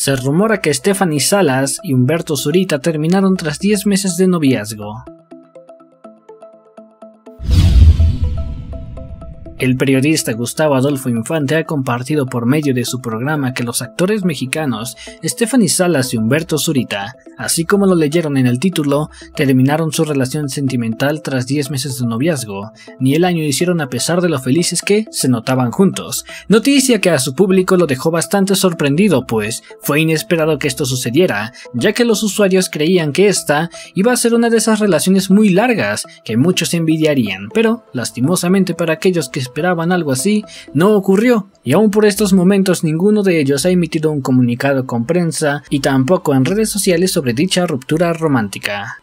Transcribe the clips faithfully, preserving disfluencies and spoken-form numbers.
Se rumora que Stephanie Salas y Humberto Zurita terminaron tras diez meses de noviazgo. El periodista Gustavo Adolfo Infante ha compartido por medio de su programa que los actores mexicanos Stephanie Salas y Humberto Zurita, así como lo leyeron en el título, terminaron su relación sentimental tras diez meses de noviazgo. Ni el año hicieron a pesar de lo felices que se notaban juntos. Noticia que a su público lo dejó bastante sorprendido, pues fue inesperado que esto sucediera, ya que los usuarios creían que esta iba a ser una de esas relaciones muy largas que muchos envidiarían, pero lastimosamente para aquellos que esperaban algo así, no ocurrió, y aún por estos momentos ninguno de ellos ha emitido un comunicado con prensa y tampoco en redes sociales sobre dicha ruptura romántica.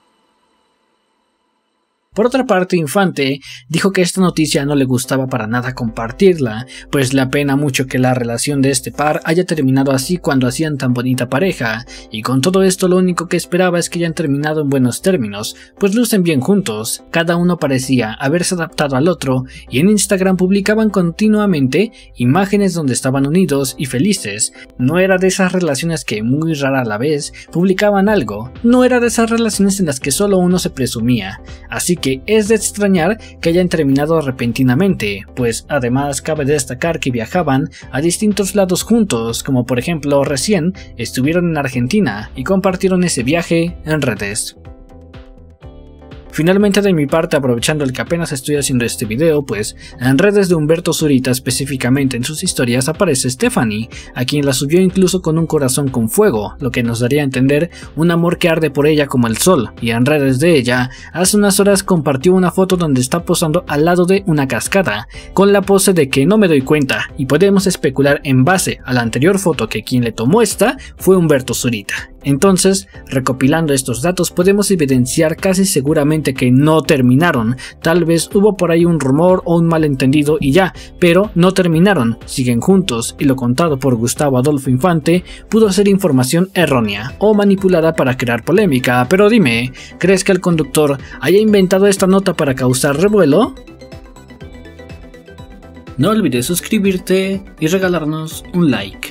Por otra parte, Infante dijo que esta noticia no le gustaba para nada compartirla, pues le apena mucho que la relación de este par haya terminado así cuando hacían tan bonita pareja, y con todo esto lo único que esperaba es que hayan terminado en buenos términos, pues lucen bien juntos, cada uno parecía haberse adaptado al otro, y en Instagram publicaban continuamente imágenes donde estaban unidos y felices. No era de esas relaciones que muy rara a la vez publicaban algo, no era de esas relaciones en las que solo uno se presumía, así que es de extrañar que hayan terminado repentinamente, pues además cabe destacar que viajaban a distintos lados juntos, como por ejemplo recién estuvieron en Argentina y compartieron ese viaje en redes. Finalmente, de mi parte, aprovechando el que apenas estoy haciendo este video, pues en redes de Humberto Zurita, específicamente en sus historias, aparece Stephanie, a quien la subió incluso con un corazón con fuego, lo que nos daría a entender un amor que arde por ella como el sol, y en redes de ella, hace unas horas compartió una foto donde está posando al lado de una cascada, con la pose de que no me doy cuenta, y podemos especular en base a la anterior foto que quien le tomó esta fue Humberto Zurita. Entonces, recopilando estos datos podemos evidenciar casi seguramente que no terminaron, tal vez hubo por ahí un rumor o un malentendido y ya, pero no terminaron, siguen juntos, y lo contado por Gustavo Adolfo Infante pudo ser información errónea o manipulada para crear polémica. Pero dime, ¿crees que el conductor haya inventado esta nota para causar revuelo? No olvides suscribirte y regalarnos un like.